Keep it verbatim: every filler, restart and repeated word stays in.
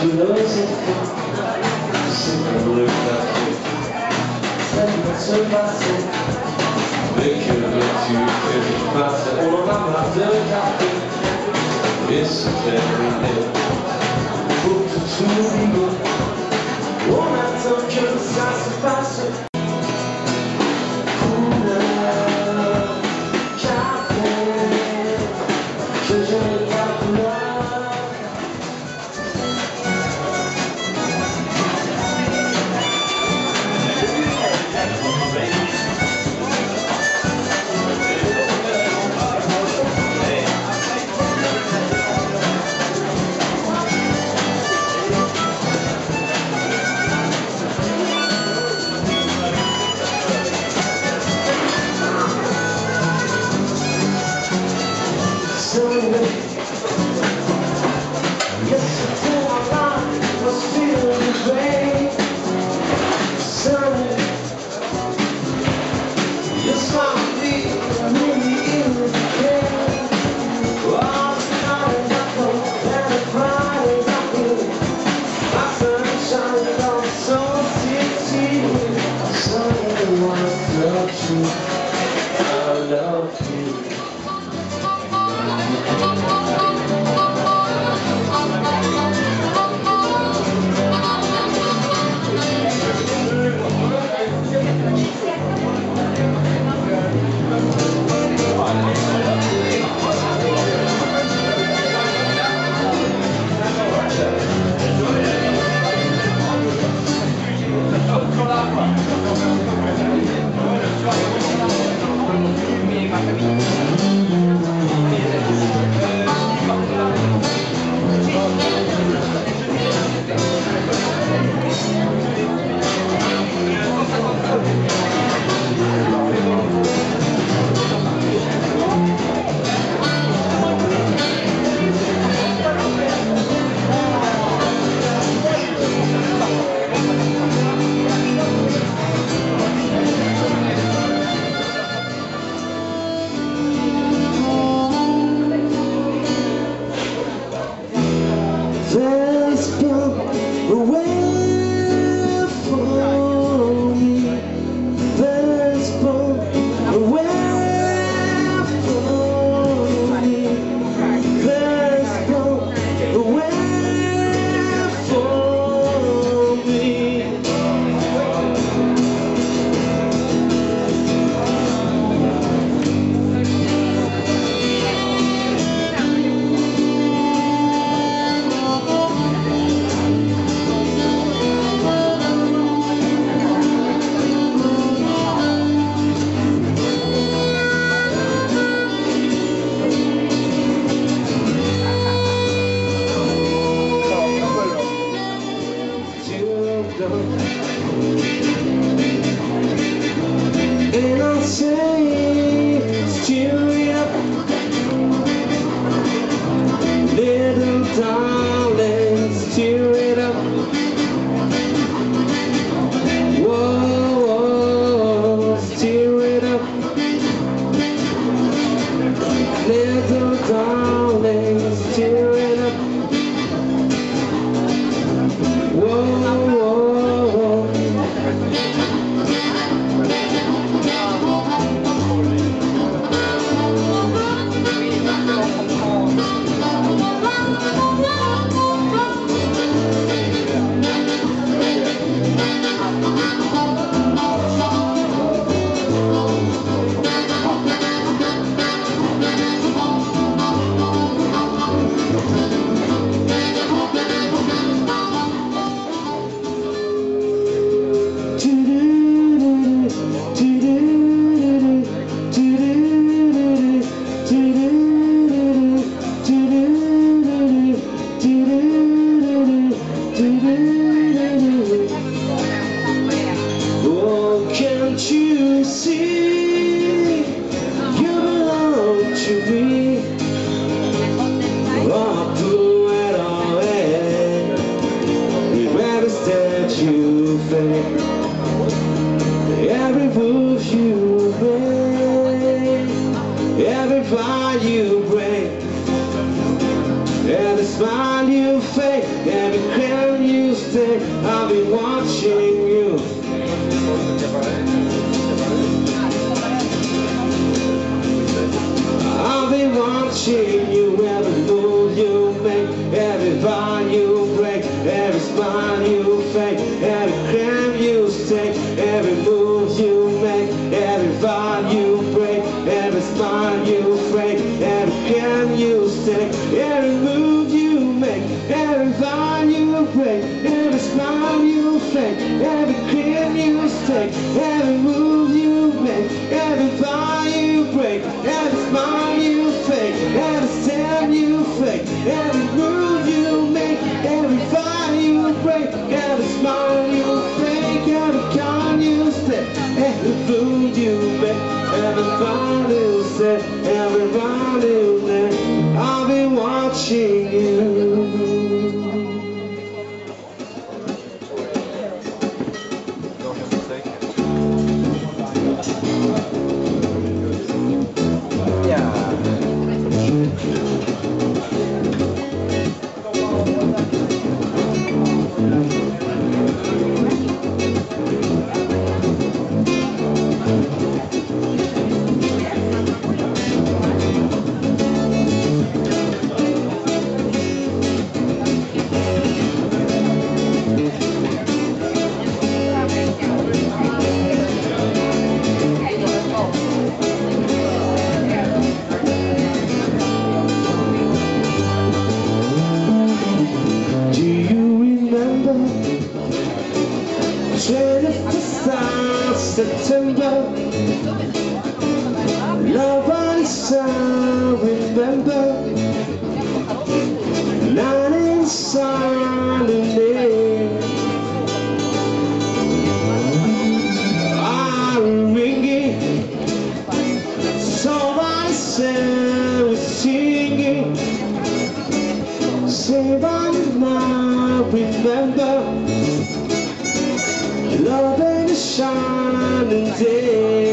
philosophie, c'est comme le café, ça doit se passer. Mais que veux-tu que je fasse? On en a marre de café, et c'est terminé. Faut que tout rigole, on attend que ça se passe. Couleur, café, que je n'ai pas couleur. Yesterday my life was filled with rain. Sunny, you smiled at me, me in the rain. All the night I go and the crying I feel. My sunshine on so city. Someone loves you, I love you. There's come a way for me. There's come a way for me. There's come a way for me. And I'll say, steer it up, little darling, steer it up. Whoa, whoa, steer it up, little darling, steer it up. Whoa, whoa. Oh, can't you see you belong to me? Oh, put it away with every step you make, every move you make, every vow you break, every smile you fake, every watching you. Every move you make, every bond you break, every smile you fake, every crime you stake, every move you make, every bond you break, every smile you fake, every crime you stake, every move you make, every bond you break, every smile you fake, every crime you stake, every move you make, every bond you break, every smile you fake, every step you fake, every move you make, every fire you break, every smile you fake, every con you step, every move you make, every fire you set, every round you let. I'll be watching you. twenty-first of September, nobody shall remember. Night is silent, I'm ringing, so I say we're singing. Say I now remember. Love and a shining day.